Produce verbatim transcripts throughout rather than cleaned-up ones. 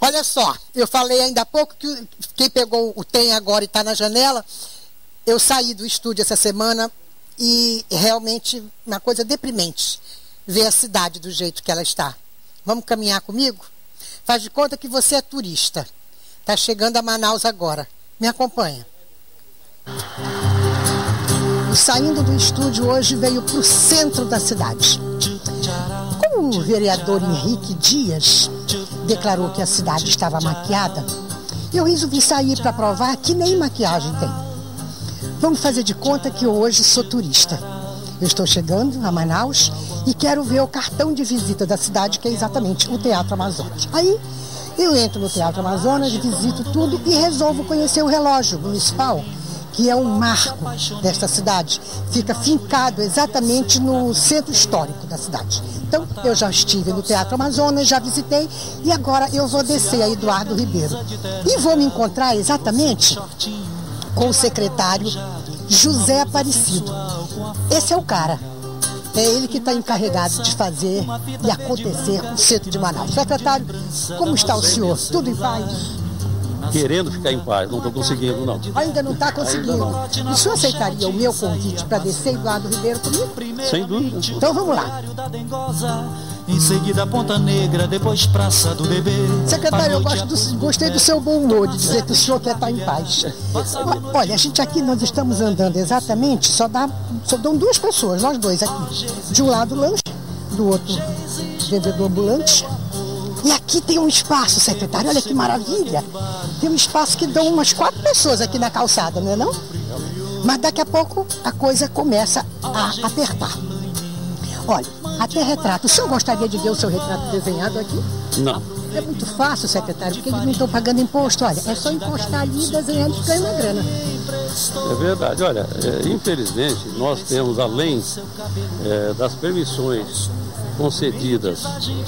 Olha só, eu falei ainda há pouco que quem pegou o Tem agora e está na janela, eu saí do estúdio essa semana e realmente uma coisa deprimente ver a cidade do jeito que ela está. Vamos caminhar comigo? Faz de conta que você é turista. Está chegando a Manaus agora. Me acompanha. Saindo do estúdio hoje veio para o centro da cidade. Como o vereador Henrique Dias declarou que a cidade estava maquiada, eu resolvi sair para provar que nem maquiagem tem. Vamos fazer de conta que eu hoje sou turista. Eu estou chegando a Manaus e quero ver o cartão de visita da cidade, que é exatamente o Teatro Amazonas. Aí eu entro no Teatro Amazonas, visito tudo e resolvo conhecer o relógio municipal, que é um marco desta cidade. Fica fincado exatamente no centro histórico da cidade. Então, eu já estive no Teatro Amazonas, já visitei, e agora eu vou descer a Eduardo Ribeiro. E vou me encontrar exatamente com o secretário José Aparecido. Esse é o cara. É ele que está encarregado de fazer e acontecer o centro de Manaus. Secretário, como está o senhor? Tudo em paz? Querendo ficar em paz, não estou conseguindo, não. Ainda não está conseguindo. Não. O senhor aceitaria o meu convite para descer Eduardo Ribeiro comigo? Sem dúvida. Então vamos lá. Em seguida Ponta Negra, depois Praça do Bebê. Secretário, eu gosto do, gostei do seu bom humor de dizer que o senhor quer estar em paz. Olha, a gente aqui, nós estamos andando exatamente, só, dá, só dão duas pessoas, nós dois aqui. De um lado lanche, do outro vendedor ambulante. E aqui tem um espaço, secretário, olha que maravilha. Tem um espaço que dão umas quatro pessoas aqui na calçada, não é não? Mas daqui a pouco a coisa começa a apertar. Olha, até retrato. O senhor gostaria de ver o seu retrato desenhado aqui? Não. É muito fácil, secretário, porque eles não estão pagando imposto. Olha, é só encostar ali e desenhar e ganhar uma grana. É verdade. Olha, é, infelizmente, nós temos, além é, das permissões concedidas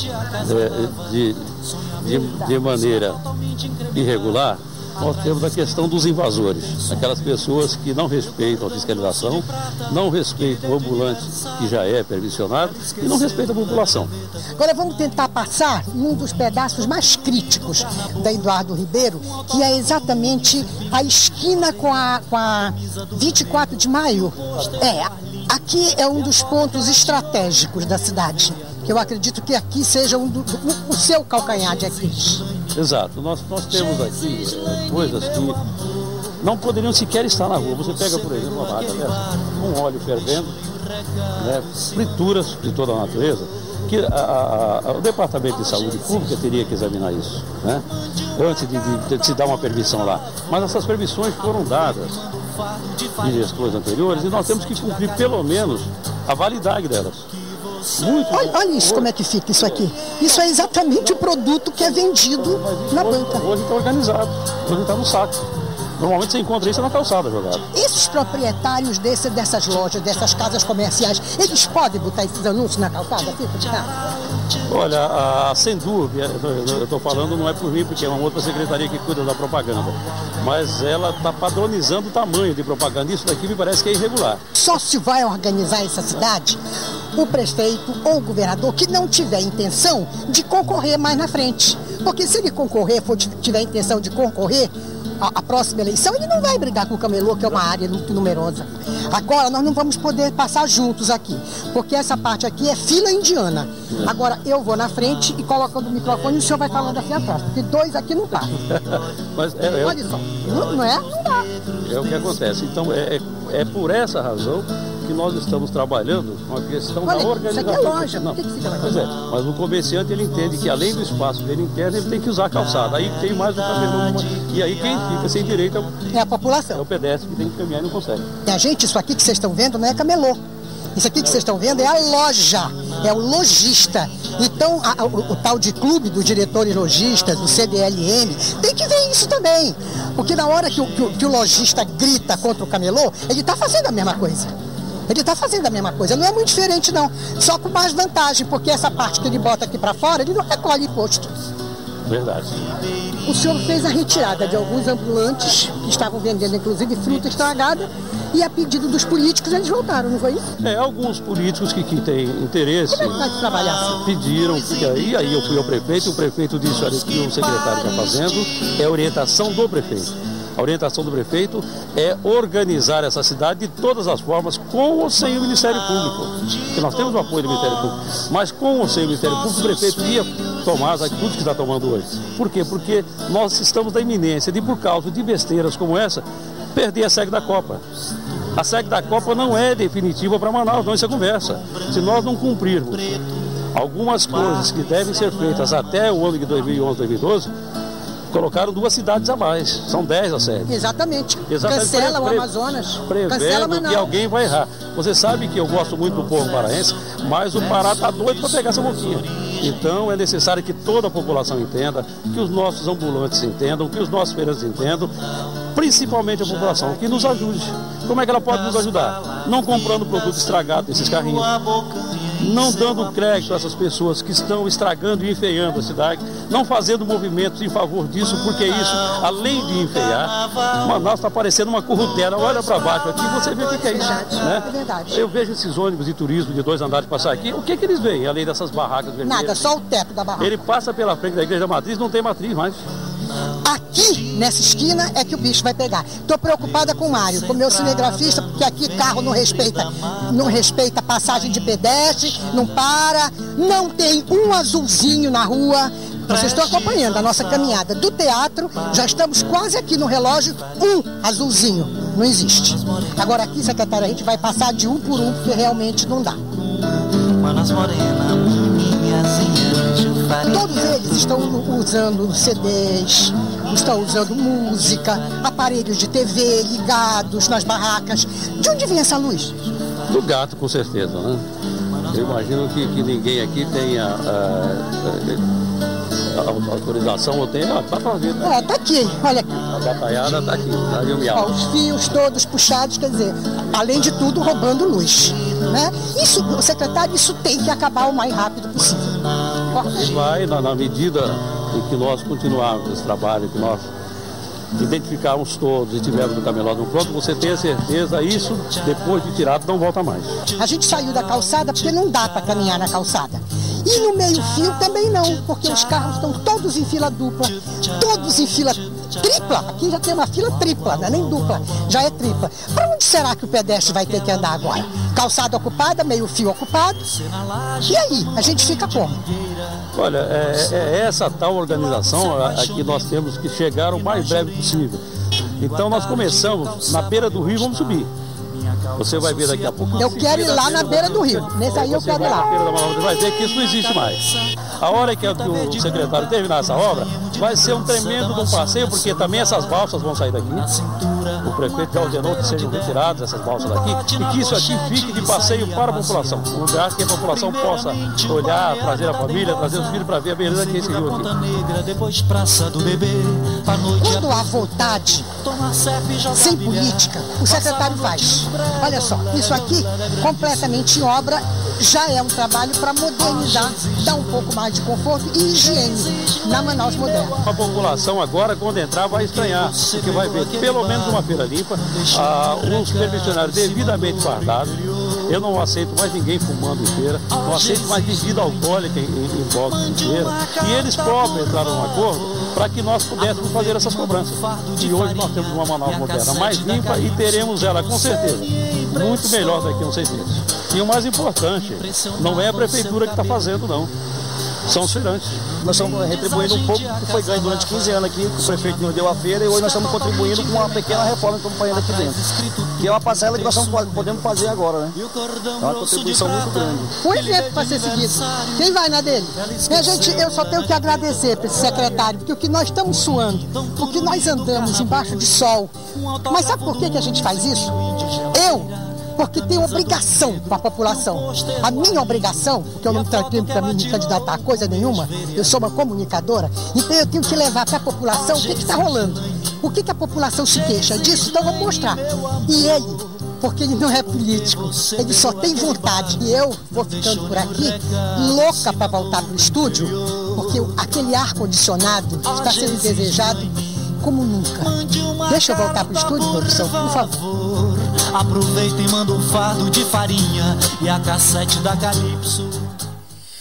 é, de, de, de maneira irregular, nós temos a questão dos invasores, aquelas pessoas que não respeitam a fiscalização, não respeitam o ambulante que já é permissionado e não respeitam a população. Agora vamos tentar passar em um dos pedaços mais críticos da Eduardo Ribeiro, que é exatamente a esquina com a, com a vinte e quatro de maio. É, aqui é um dos pontos estratégicos da cidade, que eu acredito que aqui seja um do, o, o seu calcanhar de Aquiles. Exato. Nós, nós temos aqui é, coisas que não poderiam sequer estar na rua. Você pega, por exemplo, uma vaca dessa, um óleo fervendo, né, frituras de toda a natureza, que a, a, a, o Departamento de Saúde Pública teria que examinar isso, né, antes de, de, de se dar uma permissão lá. Mas essas permissões foram dadas em gestões anteriores e nós temos que cumprir pelo menos a validade delas. Muito olha, olha isso, como é que fica isso aqui. Isso é exatamente o produto que é vendido na hoje, banca. Hoje está organizado, hoje está no saco. Normalmente você encontra isso na calçada jogado. Esses proprietários desse, dessas lojas, dessas casas comerciais, eles podem botar esses anúncios na calçada? Assim, olha, a, sem dúvida, eu estou falando não é por mim, porque é uma outra secretaria que cuida da propaganda. Mas ela está padronizando o tamanho de propaganda. Isso daqui me parece que é irregular. Só se vai organizar essa cidade o prefeito ou o governador que não tiver intenção de concorrer mais na frente. Porque se ele concorrer, for, tiver intenção de concorrer a, a próxima eleição, ele não vai brigar com o camelô, que é uma área muito numerosa. Agora, nós não vamos poder passar juntos aqui, porque essa parte aqui é fila indiana. Agora, eu vou na frente e colocando o microfone e o senhor vai falando aqui atrás, porque dois aqui não dá. Mas é, é, olha só, não, não é? Não dá. É o que acontece. Então, é, é, é por essa razão que nós estamos trabalhando com a questão olha, da organização. Isso aqui é loja, não, por que que fica lá? pois é, mas o comerciante ele entende que além do espaço dele interno, ele tem que usar a calçada. Aí tem mais um camelô, e aí quem fica sem direito é a população. É o pedestre que tem que caminhar e não consegue. É, gente, isso aqui que vocês estão vendo não é camelô. Isso aqui que vocês estão vendo é a loja, é o lojista. Então, a, o, o tal de clube dos diretores lojistas, do C D L M, tem que ver isso também. Porque na hora que o, que o, que o lojista grita contra o camelô, ele está fazendo a mesma coisa. Ele está fazendo a mesma coisa. Não é muito diferente, não. Só com mais vantagem, porque essa parte que ele bota aqui para fora, ele não recolhe imposto. Verdade. O senhor fez a retirada de alguns ambulantes que estavam vendendo, inclusive, fruta estragada, E a pedido dos políticos eles voltaram, não foi isso? É, alguns políticos que, que têm interesse... Como é que vai trabalhar assim? Pediram, e aí, aí eu fui ao prefeito, e o prefeito disse, olha, o que o secretário está fazendo é a orientação do prefeito. A orientação do prefeito é organizar essa cidade de todas as formas, com ou sem o Ministério Público. Porque nós temos o apoio do Ministério Público, mas com ou sem o Ministério Público, o prefeito ia tomar as atitudes que está tomando hoje. Por quê? Porque nós estamos na iminência de, por causa de besteiras como essa, perder a sede da Copa. A sede da Copa não é definitiva para Manaus, não, isso é conversa. Se nós não cumprirmos algumas coisas que devem ser feitas até o ano de dois mil e onze, dois mil e doze, colocaram duas cidades a mais, são dez a sede. Exatamente. Exatamente. Cancela Pre o Amazonas. Prevendo que alguém vai errar. Você sabe que eu gosto muito do povo paraense, mas o Pará está doido para pegar essa boquinha. Então é necessário que toda a população entenda, que os nossos ambulantes entendam, que os nossos feirantes entendam, principalmente a população, que nos ajude. Como é que ela pode nos ajudar? Não comprando produto estragado desses carrinhos, não dando crédito a essas pessoas que estão estragando e enfeiando a cidade, não fazendo movimentos em favor disso, porque isso, além de enfeiar, Manaus está parecendo uma currutela. Olha para baixo aqui, você vê o que, que é isso. Né? É verdade. Eu vejo esses ônibus de turismo de dois andares passar aqui, o que, que eles veem, além dessas barracas vermelhas? Nada, só o teto da barraca. Ele passa pela frente da igreja matriz, não tem matriz mais. Aqui, nessa esquina, é que o bicho vai pegar. Estou preocupada com o Mário, com o meu cinegrafista, porque aqui carro não respeita, não respeita passagem de pedestre, não para, não tem um azulzinho na rua. Vocês estão acompanhando a nossa caminhada do teatro, já estamos quase aqui no relógio, um azulzinho, não existe. Agora aqui, secretário, a gente vai passar de um por um, porque realmente não dá. Manas Morena, Todos eles estão usando C Ds, estão usando música, aparelhos de T V ligados nas barracas. De onde vem essa luz? Do gato, com certeza, né? Eu imagino que, que ninguém aqui tenha uh, uh, autorização, ou tenha, tá para ver, né? É, tá aqui, olha aqui. A gataiada tá aqui, tá ali o miau. Ó, os fios todos puxados, quer dizer, além de tudo, roubando luz, né? Isso, secretário, isso tem que acabar o mais rápido possível. E vai, na, na medida em que nós continuarmos esse trabalho, que nós identificarmos todos e tivermos no camelódromo pronto, você tenha certeza, isso, depois de tirado, não volta mais. A gente saiu da calçada porque não dá para caminhar na calçada. E no meio-fio também não, porque os carros estão todos em fila dupla, todos em fila tripla. Aqui já tem uma fila tripla, não é nem dupla, já é tripla. Para onde será que o pedestre vai ter que andar agora? Calçada ocupada, meio-fio ocupado. E aí, a gente fica como? Olha, é, é essa tal organização a, a que nós temos que chegar o mais breve possível. Então nós começamos na beira do rio, vamos subir. Você vai ver daqui a pouco. Eu quero ir lá na beira do rio. Nesse aí eu quero ir lá. Você vai ver que isso não existe mais. A hora que o secretário terminar essa obra, vai ser um tremendo de um passeio, porque também essas balsas vão sair daqui. O prefeito já ordenou que sejam retiradas essas balsas daqui e que isso aqui fique de passeio para a população. Um lugar que a população possa olhar, trazer a família, trazer os filhos para ver a beleza que é esse rio aqui. Quando há vontade, sem política, o secretário faz. Olha só, isso aqui, completamente em obra, já é um trabalho para modernizar, dar um pouco mais de conforto e higiene na Manaus moderna. A população agora, quando entrar, vai estranhar, porque vai ver pelo menos uma feira limpa, ah, os permissionários devidamente guardados. Eu não aceito mais ninguém fumando em feira, não aceito mais bebida alcoólica em, em, em box de feira. E eles próprios entraram num acordo para que nós pudéssemos fazer essas cobranças. E hoje nós temos uma Manaus moderna mais limpa e teremos ela, com certeza, muito melhor daqui a uns seis meses. E o mais importante, não é a prefeitura que está fazendo, não. São os feirantes. Nós estamos retribuindo um pouco que foi ganho durante quinze anos aqui, o prefeito nos deu a feira e hoje nós estamos contribuindo com uma pequena reforma que estamos fazendo aqui dentro. Que é uma parcela que nós estamos podendo fazer agora, né? É uma contribuição muito grande. Um exemplo para ser seguido. Quem vai na dele? Minha gente, eu só tenho que agradecer para esse secretário, porque o que nós estamos suando, o que nós andamos embaixo de sol. Mas sabe por que, que a gente faz isso? Eu... porque tem obrigação com a população. A minha obrigação, porque eu não tenho para mim me candidatar a coisa nenhuma, eu sou uma comunicadora, então eu tenho que levar para a população o que está rolando. O que, que a população se queixa disso, então eu vou mostrar. E ele, porque ele não é político, ele só tem vontade. E eu vou ficando por aqui, louca para voltar para o estúdio, porque aquele ar-condicionado está sendo desejado. como nunca. Deixa eu voltar pro estúdio, produção, por favor. Aproveita e manda um fardo de farinha e a cassete da Calypso.